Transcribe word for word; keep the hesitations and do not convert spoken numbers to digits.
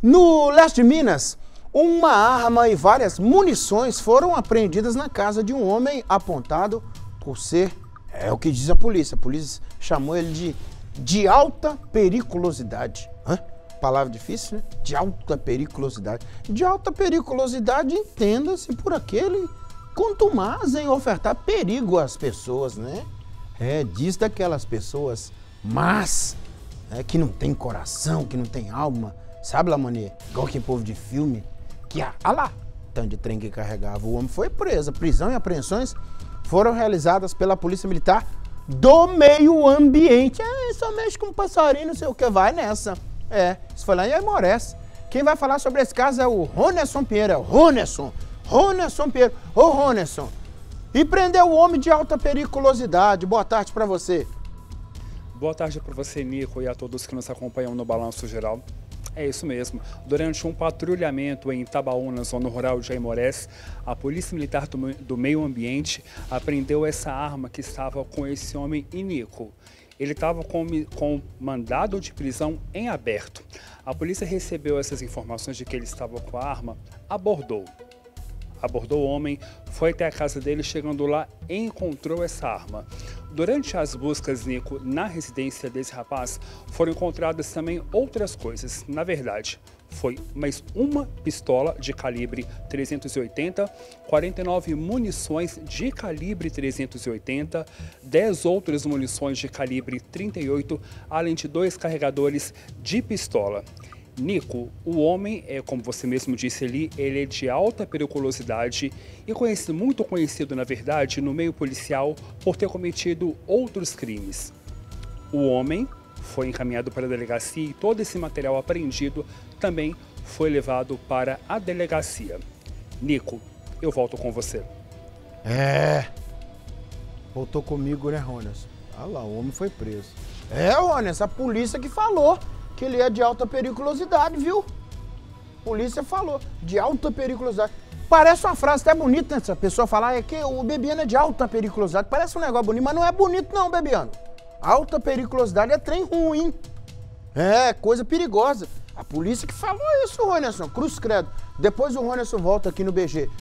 No leste de Minas, uma arma e várias munições foram apreendidas na casa de um homem apontado por ser, é o que diz a polícia, a polícia chamou ele de, de alta periculosidade. Hã? Palavra difícil, né? De alta periculosidade. De alta periculosidade, entenda-se por aquele contumaz em ofertar perigo às pessoas, né? É, diz daquelas pessoas más, é, que não tem coração, que não tem alma. Sabe, Lamonier? Igual que povo de filme, que, ah lá, tanto de trem que carregava. O homem foi preso. Prisão e apreensões foram realizadas pela Polícia Militar do Meio Ambiente. É, só mexe com um passarinho, não sei o que, vai nessa. É, isso foi lá em Aimorés. Quem vai falar sobre esse caso é o Ronesson Pinheiro, é o Ronesson. Ronesson Pinheiro. Ô, Ronesson. E prendeu o homem de alta periculosidade. Boa tarde pra você. Boa tarde para você, Nico, e a todos que nos acompanham no Balanço Geral. É isso mesmo. Durante um patrulhamento em Itabaúna, zona rural de Aimorés, a Polícia Militar do, do Meio Ambiente apreendeu essa arma que estava com esse homem Nico. Ele estava com, com mandado de prisão em aberto. A polícia recebeu essas informações de que ele estava com a arma, abordou. Abordou o homem, foi até a casa dele, chegando lá, encontrou essa arma. Durante as buscas, Nico, na residência desse rapaz, foram encontradas também outras coisas. Na verdade, foi mais uma pistola de calibre trezentos e oitenta, quarenta e nove munições de calibre trezentos e oitenta, dez outras munições de calibre trinta e oito, além de dois carregadores de pistola. Nico, o homem, é, como você mesmo disse ali, ele é de alta periculosidade e conhecido, muito conhecido, na verdade, no meio policial por ter cometido outros crimes. O homem foi encaminhado para a delegacia e todo esse material apreendido também foi levado para a delegacia. Nico, eu volto com você. É, voltou comigo, né, Rones? Ah lá, o homem foi preso. É, Rones, a polícia que falou que ele é de alta periculosidade, viu? Polícia falou, de alta periculosidade. Parece uma frase até bonita, né? Essa pessoa falar é que o Bebiano é de alta periculosidade. Parece um negócio bonito, mas não é bonito não, Bebiano. Alta periculosidade é trem ruim. É, coisa perigosa. A polícia que falou isso, Ronesson. Cruz credo. Depois o Ronesson volta aqui no B G